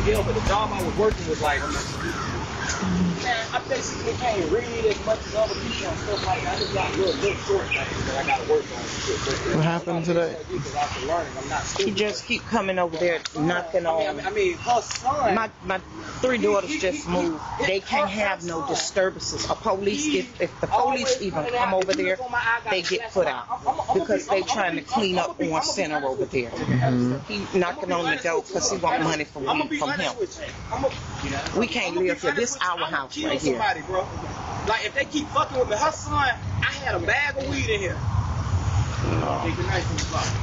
Yeah, but the job I was working was like, man, I basically can't read as much as other people and stuff like that. I just got little short things that I got to work on. What happened today? He just keep coming over there knocking on. I mean, her son. My 3 daughters just moved. They can't have no disturbances. A police, if the police even come over there, they get put out because they trying to clean up on center over there. He knocking on the door because he want money from him. We can't live here. This our house right here. Bro. Like if they keep fucking with me, her son, I had a bag of weed in here. Take the knife from the box.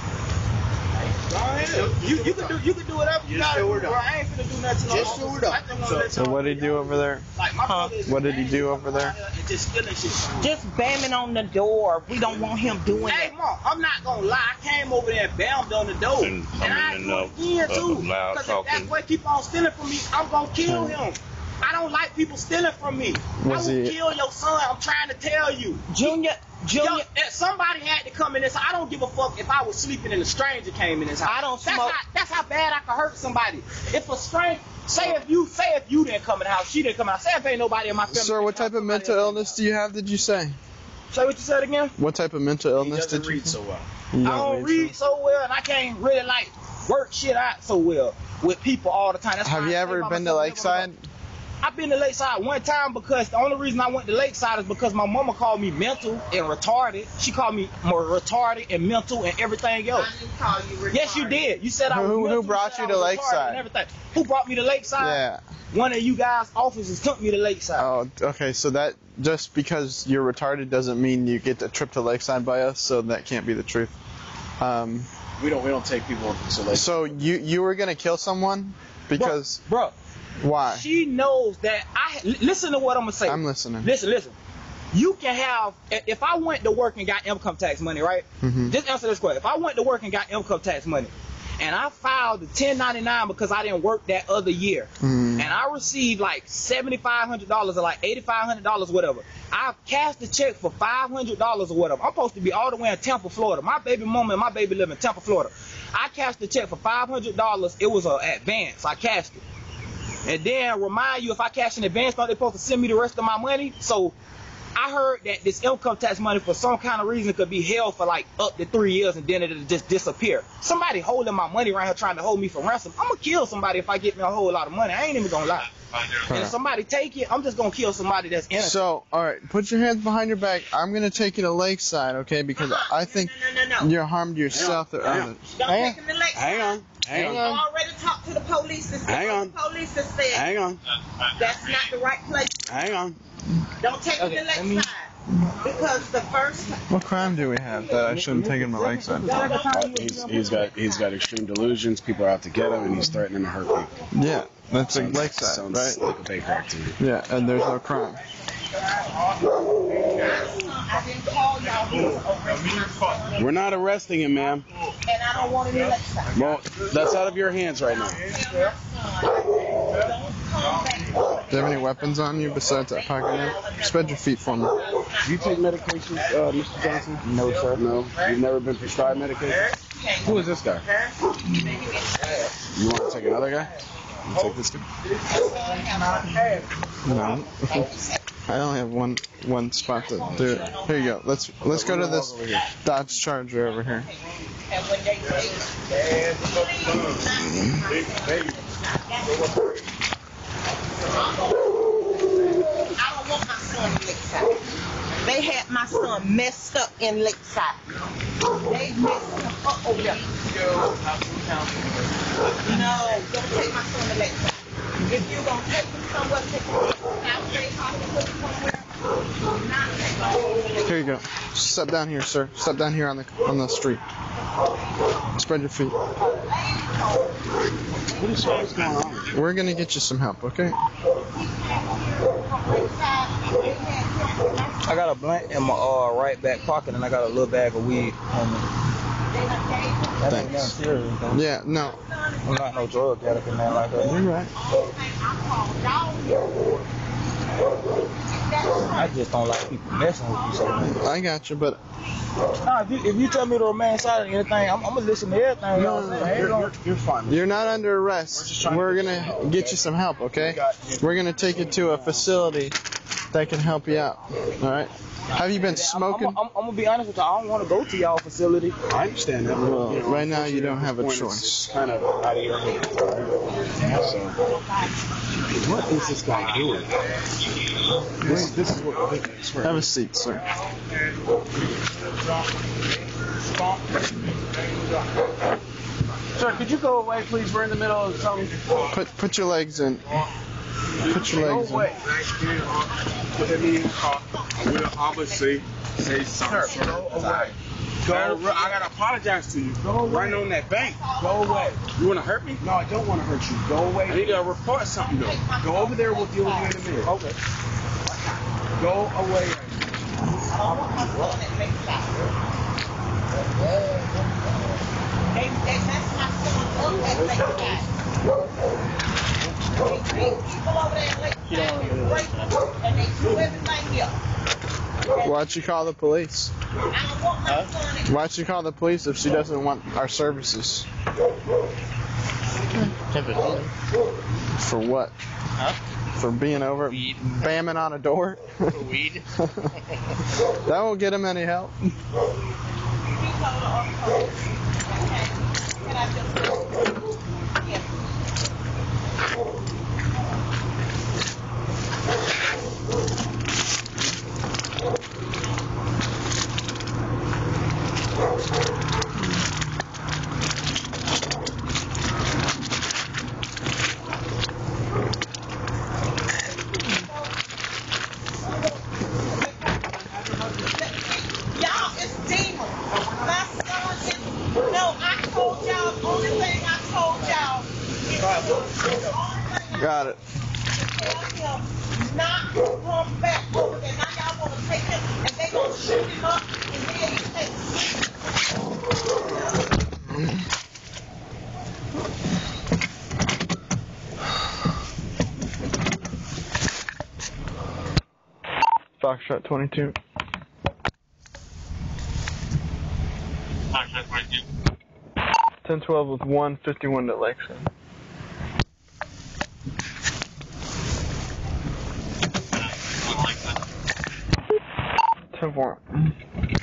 You can do whatever you gotta do, bro. I ain't finna do nothing. Just so we're done. So what did he do over there? What did he do over there? Just stealing shit. Just bamming on the door. We don't want him doing Hey, that. Mom, I'm not gonna lie. I came over there and bammed on the door. And I do it again, too. Because if that boy keep on stealing from me, I'm gonna kill him. I don't like people stealing from me. I will kill your son. I'm trying to tell you. Junior. Somebody had to come in this. I don't give a fuck if I was sleeping and a stranger came in this house. I don't smoke. That's how bad I could hurt somebody. If a stranger, say if you didn't come in the house, she didn't come in the house. Say if ain't nobody in my family. Sir, what type of mental illness do you have? Did you say? Say what you said again. What type of mental illness did you? Read so well. I don't read so well, and I can't really like work shit out so well with people all the time. Have you ever been to Lakeside? I've been to Lakeside one time because the only reason I went to Lakeside is because my mama called me mental and retarded. She called me more retarded and mental and everything else. I didn't call you retarded. Yes, you did. You said I was mental. Who brought you to Lakeside? And everything. Who brought me to Lakeside? Yeah. One of you guys' officers took me to Lakeside. Oh, okay. So that just because you're retarded doesn't mean you get a trip to Lakeside by us. So that can't be the truth. We don't take people to Lakeside. So you were gonna kill someone because bro. Why? She knows that listen to what I'm gonna say. I'm listening. Listen. You can have, if I went to work and got income tax money, right? Just answer this question. If I went to work and got income tax money, and I filed the 1099 because I didn't work that other year, and I received like $7,500 or like $8,500, whatever. I cashed the check for $500 or whatever. I'm supposed to be all the way in Tampa, Florida. My baby mama and my baby live in Tampa, Florida. I cashed the check for $500. It was an advance. I cashed it. And then remind you, if I cash in advance, they're supposed to send me the rest of my money. So I heard that this income tax money for some kind of reason could be held for like up to 3 years and then it'll just disappear. Somebody holding my money around here trying to hold me for ransom. I'm gonna kill somebody if I get me a whole lot of money. I ain't even gonna lie. And if somebody take it, I'm just gonna kill somebody that's innocent. So, alright, put your hands behind your back. I'm gonna take you to Lakeside, okay? Because I think you harmed yourself. Don't take him to Lakeside. Hang on. I already talked to the police and said, the police has said, Hang on. That's not the right place. Hang on. Don't take him to Lakeside. Because the first time. What crime do we have that I shouldn't take him to Lakeside? He's got extreme delusions. People are out to get him, and he's threatening to hurt people. Yeah, that's like Lakeside, sounds right? like a Baker activity. Yeah, and there's no crime. I didn't call y'all here to arrest my son. We're not arresting him, ma'am. And I don't want him in Lakeside. Well, that's out of your hands right now. Tell my son, don't come back. Do you have any weapons on you besides that pocket knife? Spread your feet for me. Do you take medications, Mr. Johnson? No, sir. No? You've never been prescribed medication? Who is this guy? You want to take another guy? You take this guy? No. I only have one spot to do it. Here you go. Let's go to this Dodge Charger over here. And when they say, I don't want my son in Lakeside. They had my son messed up in Lakeside. They messed him up over there. No, don't take my son to Lakeside. If you're going to take him somewhere, take him to South Hollywood somewhere. Here you go. Step down here, sir. Step down here on the street. Spread your feet. What is going on? We're gonna get you some help, okay? I got a blunt in my right back pocket and I got a little bag of weed on me. That ain't nothing serious, though. Yeah, no. I'm not no drug addict or nothing like that. You're right. I just don't like people messing with you so much. I got you, but Nah, if you tell me the romance side of anything, I'm gonna listen to everything. No, You're fine. you're not under arrest. We're gonna get you some help, okay? We're gonna take you to a facility that can help you out. All right? Have you been smoking? I'm gonna be honest with you. I don't want to go to y'all facility. I understand that. Well, You know, right now you don't have a it's choice. kind of out of your hands. So, what is this guy doing? This is what this is. Have a seat, sir. Sir, could you go away, please? We're in the middle of something. Put your legs in. Put your legs in. Put that in your car. I will obviously say something. Sir, go away. I gotta apologize to you. Go away. Right on that bank. Go away. You wanna hurt me? No, I don't want to hurt you. Go away. I need to report something though. Go over there. We'll deal with you in a minute. Okay. Go away. Why'd you call the police? Why'd you call the police if she doesn't want our services? For what? For being over, bamming on a door? Weed. That won't get him any help. Got it. Not come back over there. Now y'all want to take him and they gonna shoot him up and then you take Foxtrot 22. Foxtrot 22. 1012 with 151 to Lakeside. 10-4.